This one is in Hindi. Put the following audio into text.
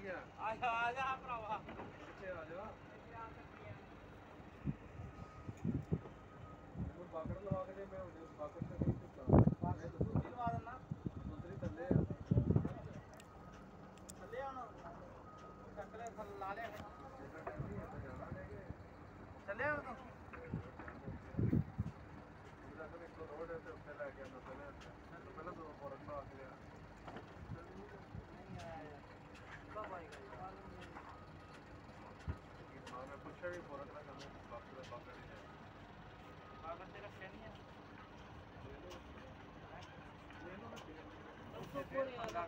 गया आ जा भरावा पीछे आ जा वो बाकड़ लगा के दे मैं उन्हें बाकड़ से नहीं चुका मैं तो दूसरी लगा देना दूसरी थल्ले आना चकले ला ले चले आओ तो रोड है तो उससे लेके आना पहले तो फौरन में आ गया कब आएगा हां मैं पूछा भी फौरन ना करना बाकड़ ही है बाकड़ तेरा फैन है ले लो ना उसको पूरी